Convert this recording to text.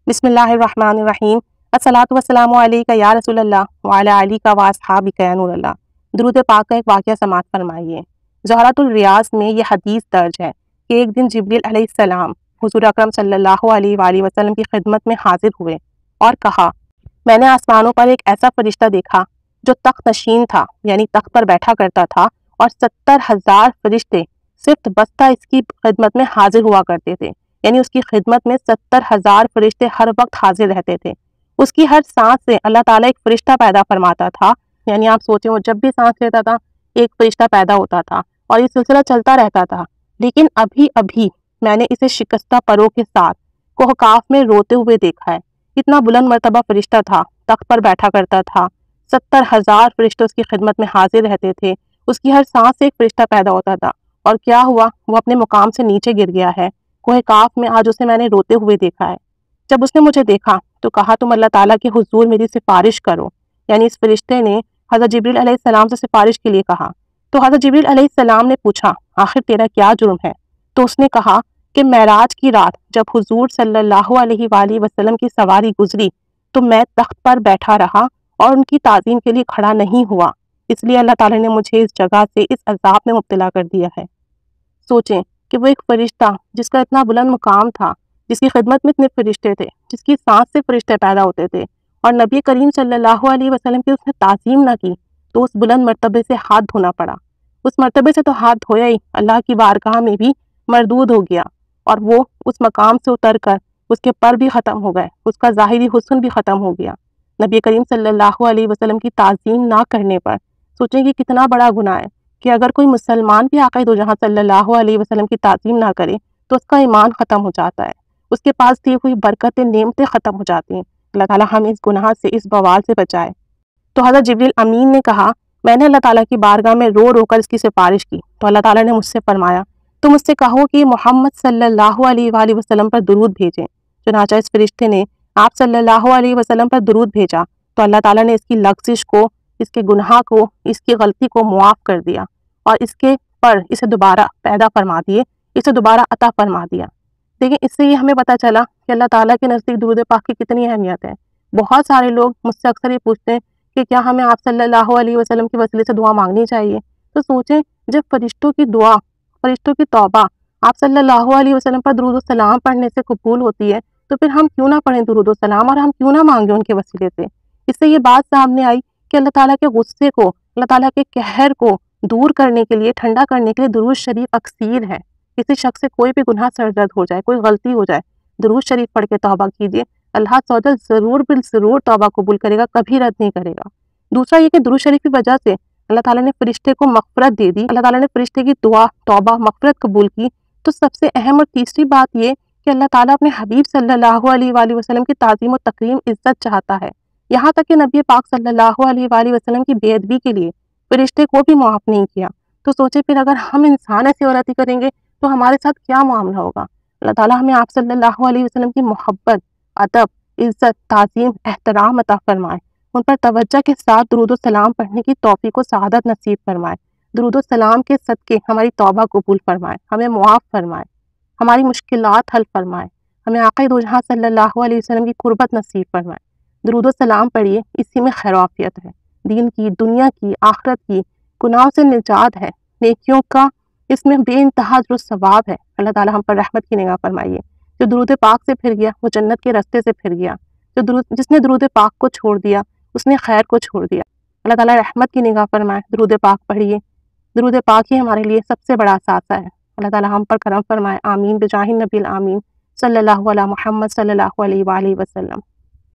بسم اللہ الرحمن الرحیم۔ الصلاۃ والسلام علیک یا رسول اللہ وعلی آلک و اصحابک یا نور اللہ۔ درود پاک کا ایک واقعہ سماعت فرمائیے۔ زہرۃ الریاض میں یہ حدیث درج ہے کہ ایک دن جبریل علیہ السلام حضور اکرم صلی اللہ علیہ وآلہ وسلم کی خدمت میں حاضر ہوئے اور کہا، میں نے آسمانوں پر ایک ایسا فرشتہ دیکھا جو تخت نشین تھا، یعنی تخت پر بیٹھا کرتا تھا، اور 70,000 فرشتے صرف بستہ اس کی خدمت میں حاضر ہوا کرتے تھے، یعنی اس کی خدمت میں 70,000 فرشتے ہر وقت حاضر رہتے تھے۔ اس کی ہر سانس سے اللہ تعالیٰ ایک فرشتہ پیدا فرماتا تھا، یعنی آپ سوچیں وہ جب بھی سانس لیتا تھا ایک فرشتہ پیدا ہوتا تھا، اور یہ سلسلہ چلتا رہتا تھا۔ لیکن ابھی میں نے اسے شکستہ پروں کے ساتھ کوہکاف میں روتے ہوئے دیکھا ہے۔ اتنا بلند مرتبہ فرشتہ تھا، تخت پر بیٹھا کرتا تھا، 70,000 فرشتے اس کی خدمت میں حاضر رہتے تھے، اس کی ہر سانس سے ایک فرشتہ پیدا ہوتا تھا، اور کیا ہوا، وہ اپنے مقام سے نیچے گر گیا ہے۔ کوہ کاف میں آج اسے میں نے روتے ہوئے دیکھا ہے۔ جب اس نے مجھے دیکھا تو کہا، تم اللہ تعالیٰ کے حضور میری سفارش کرو، یعنی اس فرشتے نے حضرت جبریل علیہ السلام سے سفارش کے لیے کہا۔ تو حضرت جبریل علیہ السلام نے پوچھا، آخر تیرا کیا جرم ہے؟ تو اس نے کہا کہ معراج کی رات جب حضور صلی اللہ علیہ وآلہ وسلم کی سواری گزری تو میں تخت پر بیٹھا رہا اور ان کی تعظیم کے لیے کھڑا نہیں ہوا، اس لیے اللہ تعالیٰ نے مجھے اس جگہ سے اس عذاب میں مبتلا کر دیا ہے۔ سوچیں کہ وہ ایک فرشتہ جس کا اتنا بلند مقام تھا، جس کی خدمت میں اتنے فرشتے تھے، جس کی سانس سے فرشتے پیدا ہوتے تھے، اور نبی کریم صلی اللہ علیہ وسلم کی اس نے تعظیم نہ کی تو اس بلند مرتبے سے ہاتھ دھونا پڑا۔ اس مرتبے سے تو ہاتھ دھویا ہی، اللہ کی بارگاہ میں بھی مردود ہو گیا، اور وہ اس مقام سے اتر کر اس کے پر بھی ختم ہو گئے، اس کا ظاہری حسن بھی ختم ہو گیا۔ نبی کریم صلی اللہ علیہ وسلم کی تعظیم نہ کرنے پر سوچیں کہ کتنا بڑا گناہ ہے کہ اگر کوئی مسلمان بھی آقا دو جہاں صلی اللہ علیہ وسلم کی تعظیم نہ کرے تو اس کا ایمان ختم ہو جاتا ہے، اس کے پاس دی ہوئی برکتیں، نعمتیں ختم ہو جاتی ہیں۔ اللہ تعالیٰ ہمیں اس گناہ سے، اس بوال سے بچائے۔ تو حضرت جبریل امین نے کہا، میں نے اللہ تعالیٰ کی بارگاہ میں رو رو کر اس کی سفارش کی تو اللہ تعالیٰ نے مجھ سے فرمایا، تم مجھ سے کہو کہ محمد صلی اللہ علیہ وآلہ وسلم پر درود بھیجیں۔ چنانچہ اس فرشتے نے آپ صلی اللہ علیہ وسلم پر درود بھیجا تو اللہ تعالیٰ نے اس کی لغزش کو، اس کے گناہ کو، اس کی غلطی کو معاف کر دیا، اور اس کے پر اسے دوبارہ پیدا فرما دیے، اسے دوبارہ عطا فرما دیا۔ دیکھیں، اس سے یہ ہمیں پتہ چلا کہ اللہ تعالیٰ کے نزدیک درود پاک کی کتنی اہمیت ہے۔ بہت سارے لوگ مجھ سے اکثر یہ پوچھتے ہیں کہ کیا ہمیں آپ صلی اللہ علیہ وسلم کے وسیلے سے دعا مانگنی چاہیے؟ تو سوچیں، جب فرشتوں کی دعا، فرشتوں کی توبہ آپ صلی اللہ علیہ وسلم پر درود و سلام پڑھنے سے قبول ہوتی ہے، تو پھر ہم کیوں نہ پڑھیں درود و سلام، اور ہم کیوں نہ مانگیں ان کے وسیلے سے؟ اس سے یہ بات سامنے آئی کہ اللہ تعالیٰ کے غصے کو، اللہ تعالیٰ کے قہر کو دور کرنے کے لیے، ٹھنڈا کرنے کے لیے درود شریف اکسیر ہے۔ کسی شخص سے کوئی بھی گناہ سرزد ہو جائے، کوئی غلطی ہو جائے، درود شریف پڑھ کے توبہ کیجیے، اللہ تعالیٰ ضرور بالضرور توبہ قبول کرے گا، کبھی رد نہیں کرے گا۔ دوسرا یہ کہ درود شریف کی وجہ سے اللہ تعالیٰ نے فرشتے کو مغفرت دے دی، اللہ تعالیٰ نے فرشتے کی دعا، توبہ، مغفرت قبول کی۔ تو سب سے اہم اور تیسری بات یہ کہ اللہ تعالیٰ اپنے حبیب صلی اللہ علیہ وآلہ وسلم کی تعظیم و تکریم، عزت چاہتا ہے، یہاں تک کہ نبی پاک صلی اللہ علیہ وآلہ وسلم کی بے ادبی کے لیے فرشتے کو بھی معاف نہیں کیا۔ تو سوچے پھر اگر ہم انسان ایسی غلطی کریں گے تو ہمارے ساتھ کیا معاملہ ہوگا؟ اللہ تعالیٰ ہمیں آپ صلی اللہ علیہ وسلم کی محبت، ادب، عزت، تعظیم، احترام عطا فرمائے، ان پر توجہ کے ساتھ درود و سلام پڑھنے کی توفیق و سعادت نصیب فرمائے، درود و سلام کے صدقے ہماری توبہ قبول فرمائے، ہمیں معاف فرمائے، ہماری مشکلات حل فرمائے، ہمیں آقا دو جہاں صلی اللہ علیہ وسلم کی قربت نصیب فرمائے۔ درود و سلام پڑھیے، اسی میں خیر و عافیت ہے، دین کی، دنیا کی، آخرت کی، گناہوں سے نجات ہے، نیکیوں کا اس میں بے انتہا اجر و ثواب ہے۔ اللہ تعالیٰ ہم پر رحمت کی نگاہ فرمائیے۔ جو درود پاک سے پھر گیا وہ جنت کے راستے سے پھر گیا، جس نے درود پاک کو چھوڑ دیا اس نے خیر کو چھوڑ دیا۔ اللہ تعالیٰ رحمت کی نگاہ فرمائے، درود پاک پڑھیے، درود پاک ہی ہمارے لیے سب سے بڑا اثاثہ ہے۔ اللہ تعالیٰ ہم پر کرم فرمائے، آمین بجاہ النبی الآمین، صلی اللہ علیہ محمد صلی اللہ علیہ وآلہ وسلم۔